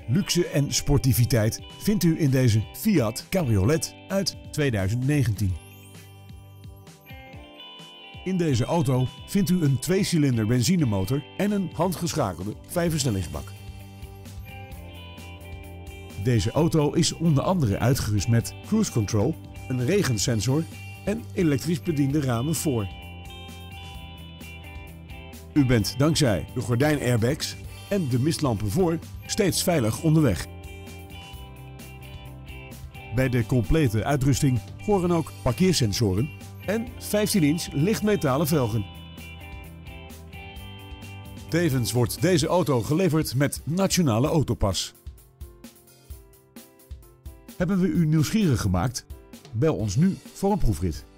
Luxe en sportiviteit vindt u in deze Fiat Cabriolet uit 2019. In deze auto vindt u een 2-cilinder benzinemotor en een handgeschakelde 5-versnellingsbak. Deze auto is onder andere uitgerust met cruise control, een regensensor en elektrisch bediende ramen voor. U bent dankzij de gordijnairbags en de mistlampen voor steeds veilig onderweg. Bij de complete uitrusting horen ook parkeersensoren en 15-inch lichtmetalen velgen. Tevens wordt deze auto geleverd met Nationale Autopas. Hebben we u nieuwsgierig gemaakt? Bel ons nu voor een proefrit.